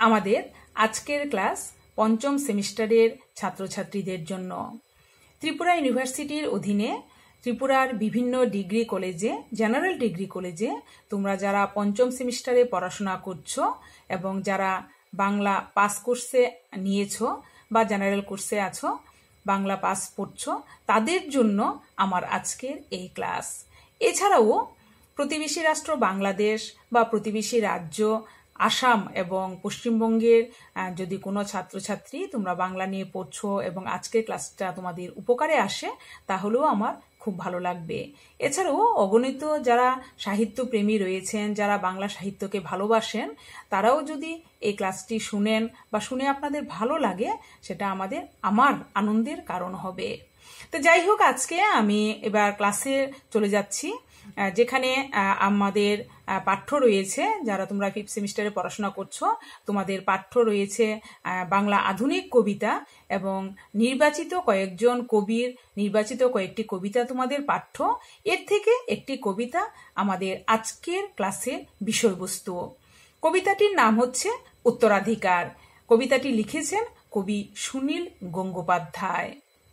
আমাদের আজকের ক্লাস পঞ্চম সেমিস্টারের ছাত্রছাত্রীদের জন্য। ত্রিপুরা ইউনিভার্সিটির অধীনে ত্রিপুরার বিভিন্ন ডিগ্রি কলেজে, জেনারেল ডিগ্রি কলেজে তোমরা যারা পঞ্চম সেমিস্টারে পড়াশোনা করছো এবং যারা বাংলা পাস কোর্সে নিয়েছো বা জেনারেল কোর্সে আছো, বাংলা পাস পড়ছো, তাদের জন্য আমার আজকের এই ক্লাস। এছাড়াও প্রতিবেশী রাষ্ট্র বাংলাদেশ বা প্রতিবেশী রাজ্য আসাম এবং পশ্চিমবঙ্গের যদি কোনো ছাত্রছাত্রী তোমরা বাংলা নিয়ে পড়ছো এবং আজকের ক্লাসটা তোমাদের উপকারে আসে, তাহলেও আমার খুব ভালো লাগবে। এছাড়াও অগণিত যারা সাহিত্যপ্রেমী রয়েছেন, যারা বাংলা সাহিত্যকে ভালোবাসেন, তারাও যদি এই ক্লাসটি শুনেন বা শুনে আপনাদের ভালো লাগে, সেটা আমার আনন্দের কারণ হবে। তো যাই হোক, আজকে আমি এবার ক্লাসে চলে যাচ্ছি, যেখানে আমাদের পাঠ্য রয়েছে। যারা তোমরা 5th সেমিস্টারে পড়াশোনা করছো, তোমাদের পাঠ্য রয়েছে বাংলা আধুনিক কবিতা এবং নির্বাচিত কয়েকজন কবির নির্বাচিত কয়েকটি কবিতা তোমাদের পাঠ্য। এর থেকে একটি কবিতা আমাদের আজকের ক্লাসের বিষয়বস্তু। কবিতাটির নাম হচ্ছে উত্তরাধিকার। কবিতাটি লিখেছেন কবি সুনীল গঙ্গোপাধ্যায়।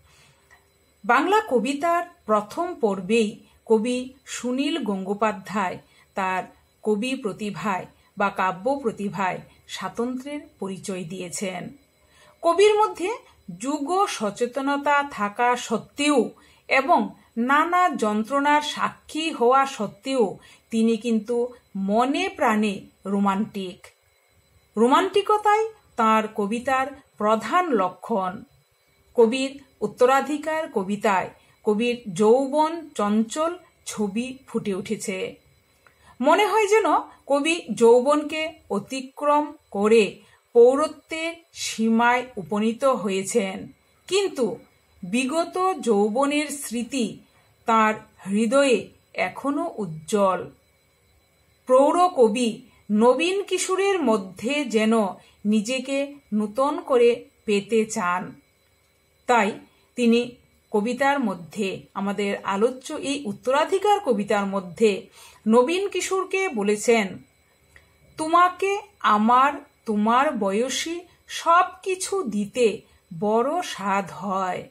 বাংলা কবিতার প্রথম পর্বেই কবি সুনীল গঙ্গোপাধ্যায় তার কবি প্রতিভায় বা কাব্য প্রতিভায় স্বাতন্ত্র্যের পরিচয় দিয়েছেন। কবির মধ্যে যুগ সচেতনতা থাকা সত্ত্বেও এবং নানা যন্ত্রণার সাক্ষী হওয়া সত্ত্বেও তিনি কিন্তু মনে প্রাণে রোমান্টিক। রোমান্টিকতাই তাঁর কবিতার প্রধান লক্ষণ। কবির উত্তরাধিকার কবিতায় কবির যৌবন চঞ্চল ছবি ফুটে উঠেছে। মনে হয় যেন কবি যৌবনকে অতিক্রম করে পৌরত্বের সীমায় উপনীত হয়েছেন, কিন্তু বিগত যৌবনের স্মৃতি তার হৃদয়ে এখনো উজ্জ্বল। প্রৌঢ় কবি নবীন কিশোরের মধ্যে যেন নিজেকে নূতন করে পেতে চান। তাই তিনি কবিতার মধ্যে, আমাদের আলোচ্য এই উত্তরাধিকার কবিতার মধ্যে নবীন কিশোরকে বলেছেন, তোমাকে আমার তোমার বয়সী সব কিছু দিতে বড় স্বাদ হয়।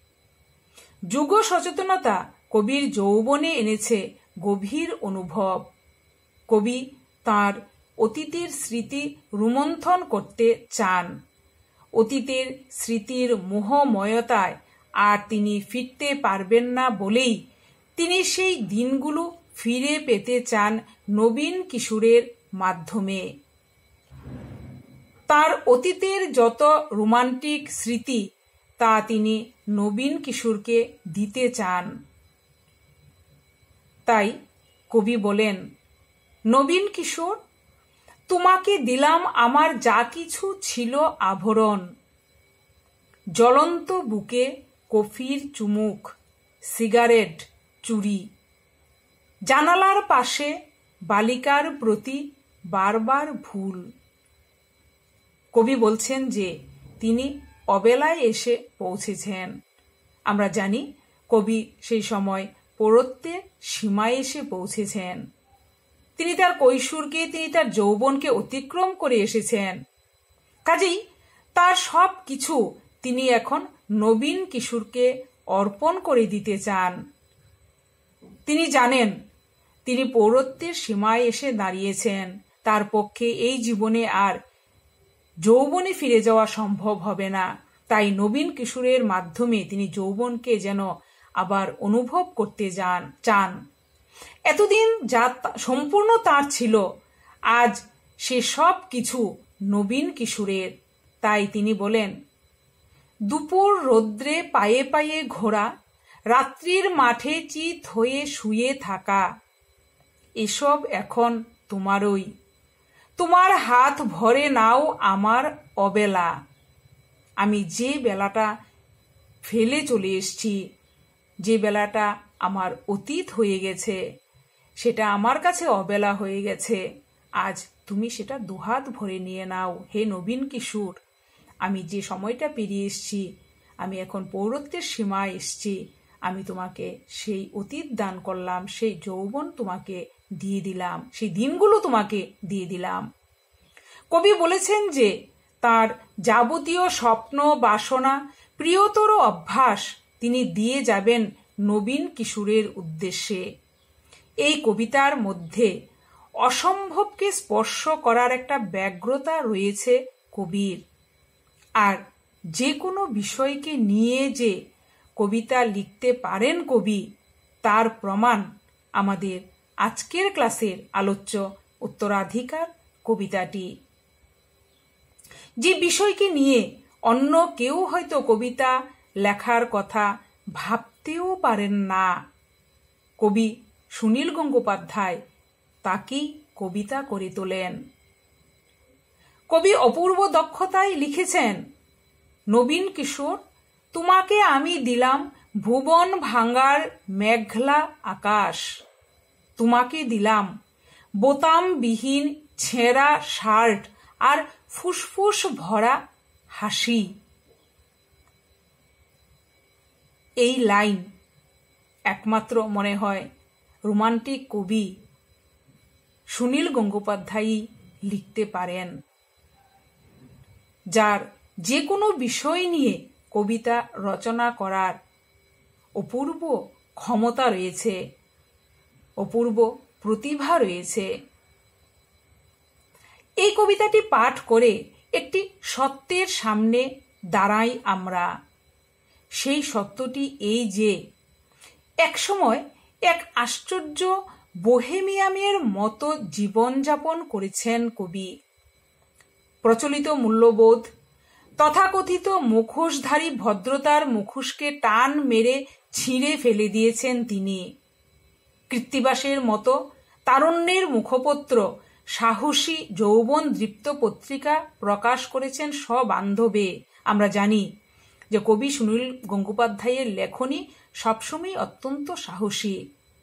যুগ সচেতনতা কবির যৌবনে এনেছে গভীর অনুভব। কবি তাঁর অতীতের স্মৃতি রোমন্থন করতে চান। অতীতের স্মৃতির মোহময়তায় আর তিনি ফিরতে পারবেন না বলেই তিনি সেই দিনগুলো ফিরে পেতে চান নবীন কিশোরের মাধ্যমে। তার অতীতের যত রোমান্টিক স্মৃতি তা তিনি নবীন কিশোরকে দিতে চান। তাই কবি বলেন, নবীন কিশোর, তোমাকে দিলাম আমার যা কিছু ছিল আভরণ, জ্বলন্ত বুকে কফির চুমুক, সিগারেট, চুরি, জানালার পাশে বালিকার প্রতি বারবার ভুল। কবি বলছেন যে তিনি অবেলায় এসে পৌঁছেছেন। আমরা জানি কবি সেই সময় পৌরত্বের সীমায় এসে পৌঁছেছেন। তিনি তার কৈশোরকে, তিনি তার যৌবনকে অতিক্রম করে এসেছেন। কাজেই তার সব কিছু তিনি এখন নবীন কিশোরকে অর্পণ করে দিতে চান। তিনি জানেন তিনি পৌরত্বের সীমায় এসে দাঁড়িয়েছেন। তার পক্ষে এই জীবনে আর যৌবনে ফিরে যাওয়া সম্ভব হবে না। তাই নবীন কিশোরের মাধ্যমে তিনি যৌবনকে যেন আবার অনুভব করতে চান। এতদিন যা সম্পূর্ণ তার ছিল, আজ সে সব কিছু নবীন কিশোরের। তাই তিনি বলেন, দুপুর রৌদ্রে পায়ে পায়ে ঘোরা, রাত্রির মাঠে চিত হয়ে শুয়ে থাকা, এসব এখন তোমারই। তোমার হাত ভরে নাও আমার অবেলা। আমি যে বেলাটা ফেলে চলে এসেছি, যে বেলাটা আমার অতীত হয়ে গেছে, সেটা আমার কাছে অবেলা হয়ে গেছে। আজ তুমি সেটা দুহাত ভরে নিয়ে নাও হে নবীন কিশোর। আমি যে সময়টা পেরিয়ে এসেছি, আমি এখন পৌরত্বের সীমায় এসেছি, আমি তোমাকে সেই অতীত দান করলাম, সেই যৌবন তোমাকে দিয়ে দিলাম, সেই দিনগুলো তোমাকে দিয়ে দিলাম। কবি বলেছেন যে তার যাবতীয় স্বপ্ন বাসনা প্রিয়তর অভ্যাস তিনি দিয়ে যাবেন নবীন কিশোরের উদ্দেশ্যে। এই কবিতার মধ্যে অসম্ভবকে স্পর্শ করার একটা ব্যগ্রতা রয়েছে কবির। আর যে কোনো বিষয়কে নিয়ে যে কবিতা লিখতে পারেন কবি, তার প্রমাণ আমাদের আজকের ক্লাসের আলোচ্য উত্তরাধিকার কবিতাটি। যে বিষয়কে নিয়ে অন্য কেউ হয়তো কবিতা লেখার কথা ভাবতেও পারেন না, কবি সুনীল গঙ্গোপাধ্যায় তাকেই কবিতা করে তোলেন। কবি অপূর্ব দক্ষতায় লিখেছেন, নবীন কিশোর, তোমাকে আমি দিলাম ভুবন ভাঙার মেঘলা আকাশ, তোমাকে দিলাম বোতামবিহীন ছেঁড়া শার্ট আর ফুসফুস ভরা হাসি। এই লাইন একমাত্র মনে হয় রোমান্টিক কবি সুনীল গঙ্গোপাধ্যায়ই লিখতে পারেন, যার যে কোনো বিষয় নিয়ে কবিতা রচনা করার অপূর্ব ক্ষমতা রয়েছে, অপূর্ব প্রতিভা রয়েছে। এই কবিতাটি পাঠ করে একটি সত্যের সামনে দাঁড়াই আমরা। সেই সত্যটি এই যে একসময় এক আশ্চর্য বোহেমিয়ামের মতো জীবনযাপন করেছেন কবি। প্রচলিত মূল্যবোধ, তথাকথিত মুখোশধারী ভদ্রতার মুখোশকে টান মেরে ছিঁড়ে ফেলে দিয়েছেন তিনি। কৃত্তিবাসের মতো তারুণ্যের মুখপত্র সাহসী যৌবন দৃপ্ত পত্রিকা প্রকাশ করেছেন সবান্ধবে। আমরা জানি যে কবি সুনীল গঙ্গোপাধ্যায়ের লেখনী সবসময় অত্যন্ত সাহসী।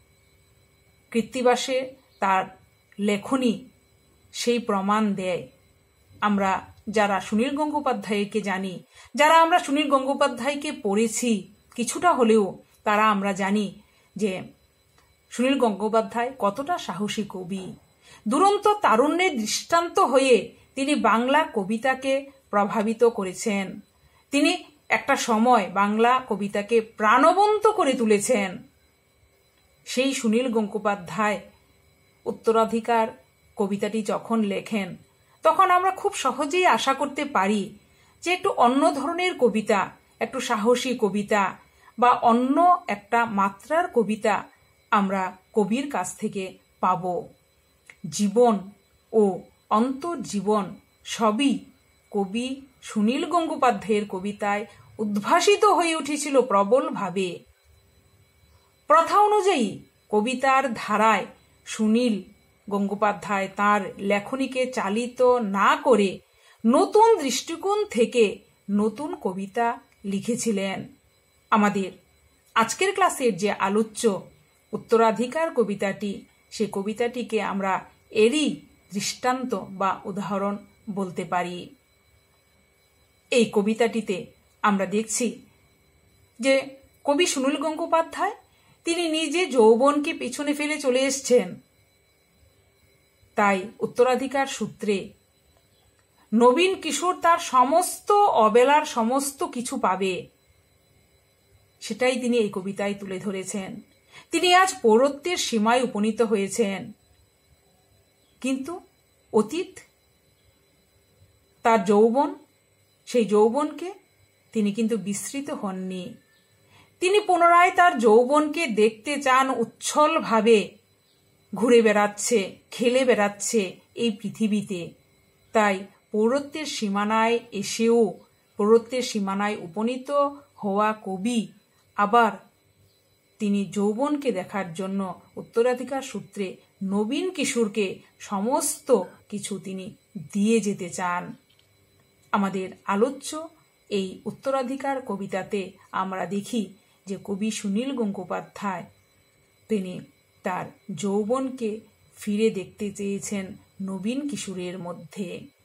কৃত্তিবাসে তার লেখনী সেই প্রমাণ দেয়। আমরা যারা সুনীল গঙ্গোপাধ্যায়কে জানি, যারা আমরা সুনীল গঙ্গোপাধ্যায়কে পড়েছি কিছুটা হলেও, তারা আমরা জানি যে সুনীল গঙ্গোপাধ্যায় কতটা সাহসী কবি। দুরন্ত তারুণ্যের দৃষ্টান্ত হয়ে তিনি বাংলা কবিতাকে প্রভাবিত করেছেন। তিনি একটা সময় বাংলা কবিতাকে প্রাণবন্ত করে তুলেছেন। সেই সুনীল গঙ্গোপাধ্যায় উত্তরাধিকার কবিতাটি যখন লেখেন, তখন আমরা খুব সহজেই আশা করতে পারি যে একটু অন্য ধরনের কবিতা, একটু সাহসী কবিতা বা অন্য একটা মাত্রার কবিতা আমরা কবির কাছ থেকে পাব। জীবন ও অন্তর্জীবন সবই কবি সুনীল গঙ্গোপাধ্যায়ের কবিতায় উদ্ভাসিত হয়ে উঠেছিল প্রবলভাবে। প্রথা অনুযায়ী কবিতার ধারায় সুনীল গঙ্গোপাধ্যায় তার লেখনীকে চালিত না করে নতুন দৃষ্টিকোণ থেকে নতুন কবিতা লিখেছিলেন। আমাদের আজকের ক্লাসের যে আলোচ্য উত্তরাধিকার কবিতাটি, সে কবিতাটিকে আমরা এরই দৃষ্টান্ত বা উদাহরণ বলতে পারি। এই কবিতাটিতে আমরা দেখছি যে কবি সুনীল গঙ্গোপাধ্যায় তিনি নিজে যৌবনকে পিছনে ফেলে চলে এসছেন। তাই উত্তরাধিকার সূত্রে নবীন কিশোর তার সমস্ত অবেলার সমস্ত কিছু পাবে, সেটাই তিনি এই কবিতায় তুলে ধরেছেন। তিনি আজ পৌরত্বের সীমায় উপনীত হয়েছেন, কিন্তু অতীত তার যৌবন, সেই যৌবনকে তিনি কিন্তু বিস্মৃত হননি। তিনি পুনরায় তার যৌবনকে দেখতে চান, উচ্ছলভাবে ঘুরে বেড়াচ্ছে, খেলে বেড়াচ্ছে এই পৃথিবীতে। তাই পৌরত্বের সীমানায় এসেও, পৌরত্বের সীমানায় উপনীত হওয়া কবি আবার তিনি যৌবনকে দেখার জন্য উত্তরাধিকার সূত্রে নবীন কিশোরকে সমস্ত কিছু তিনি দিয়ে যেতে চান। আমাদের আলোচ্য এই উত্তরাধিকার কবিতাতে আমরা দেখি যে কবি সুনীল গঙ্গোপাধ্যায় তিনি তার যৌবনকে ফিরে দেখতে চেয়েছেন নবীন কিশোরের মধ্যে।